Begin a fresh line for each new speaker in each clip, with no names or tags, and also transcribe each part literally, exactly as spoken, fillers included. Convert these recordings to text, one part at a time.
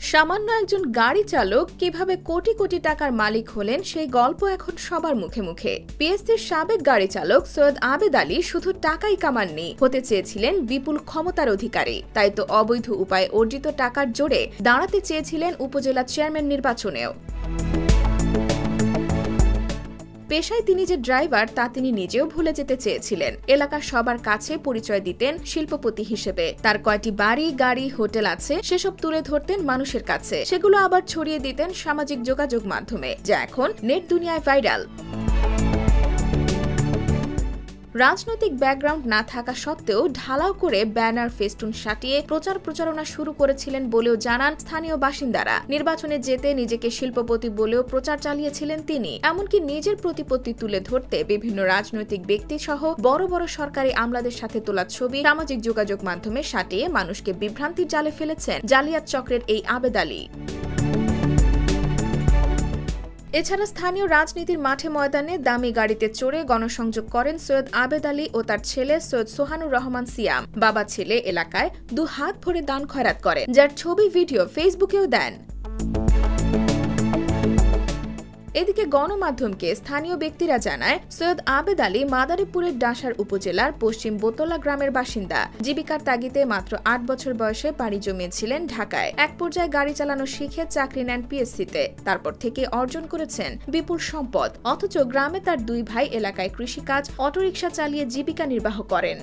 সামান্য একজন গাড়ি চালক কিভাবে কোটি কোটি টাকার মালিক হলেন সেই গল্প এখন সবার মুখে মুখে। পিএসসির সাবেক গাড়ি চালক সৈয়দ আবেদ আলী শুধু টাকাই কামাননি, হতে চেয়েছিলেন বিপুল ক্ষমতার অধিকারী। তাই তো অবৈধ উপায়ে অর্জিত টাকার জোরে দাঁড়াতে চেয়েছিলেন উপজেলা চেয়ারম্যান নির্বাচনেও। পেশায় তিনি যে ড্রাইভার তা তিনি নিজেও ভুলে যেতে চেয়েছিলেন। এলাকার সবার কাছে পরিচয় দিতেন শিল্পপতি হিসেবে। তার কয়টি বাড়ি, গাড়ি, হোটেল আছে সেসব তুলে ধরতেন মানুষের কাছে, সেগুলো আবার ছড়িয়ে দিতেন সামাজিক যোগাযোগ মাধ্যমে, যা এখন নেট দুনিয়ায় ভাইরাল। রাজনৈতিক ব্যাকগ্রাউন্ড না থাকা সত্ত্বেও ঢালাও করে ব্যানার, ফেস্টুন সাটিয়ে প্রচার প্রচারণা শুরু করেছিলেন বলেও জানান স্থানীয় বাসিন্দারা। নির্বাচনে যেতে নিজেকে শিল্পপতি বলেও প্রচার চালিয়েছিলেন তিনি। এমনকি নিজের প্রতিপত্তি তুলে ধরতে বিভিন্ন রাজনৈতিক ব্যক্তি সহ বড় বড় সরকারি আমলাদের সাথে তোলা ছবি সামাজিক যোগাযোগ মাধ্যমে সাটিয়ে মানুষকে বিভ্রান্তির জালে ফেলেছেন জালিয়াত চক্রের এই আবেদ আলী। এছাড়া স্থানীয় রাজনীতির মাঠে ময়দানে দামি গাড়িতে চড়ে গণসংযোগ করেন সৈয়দ আবেদ আলী ও তার ছেলে সৈয়দ সোহানুর রহমান সিয়াম। বাবা ছেলে এলাকায় দু হাত ভরে দান খয়রাত করেন, যার ছবি ভিডিও ফেসবুকেও দেন। এদিকে গণমাধ্যমকে স্থানীয় ব্যক্তিরা জানায়, সৈয়দ আবেদ আলী মাদারীপুরের ডাসার উপজেলার পশ্চিম বোতলা গ্রামের বাসিন্দা। জীবিকার তাগিদে মাত্র আট বছর বয়সে পাড়ি জমিয়েছিলেন ঢাকায়। এক পর্যায়ে গাড়ি চালানো শিখে চাকরি নেন পিএসসিতে। তারপর থেকে অর্জন করেছেন বিপুল সম্পদ। অথচ গ্রামে তার দুই ভাই এলাকায় কৃষিকাজ, অটোরিকশা চালিয়ে জীবিকা নির্বাহ করেন।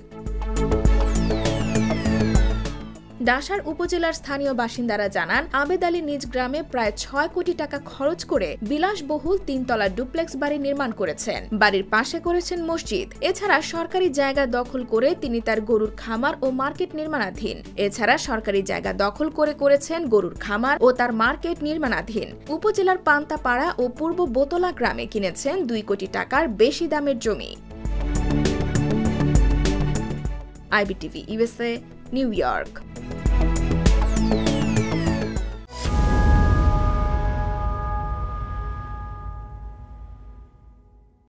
ডাসার উপজেলার স্থানীয় বাসিন্দারা জানান, আবেদ আলী নিজ গ্রামে প্রায় ছয় কোটি টাকা খরচ করে বিলাসবহুল তিনতলা ডুপ্লেক্স বাড়ি নির্মাণ করেছেন। বাড়ির পাশে করেছেন মসজিদ। এছাড়া সরকারি জায়গা দখল করে তিনি তার গরুর খামার ও মার্কেট নির্মাণাধীন। এছাড়া সরকারি জায়গা দখল করে করেছেন গরুর খামার ও তার মার্কেট নির্মাণাধীন। উপজেলার পান্তাপাড়া ও পূর্ব বোতলা গ্রামে কিনেছেন দুই কোটি টাকার বেশি দামের জমি। IBTV USA, new York.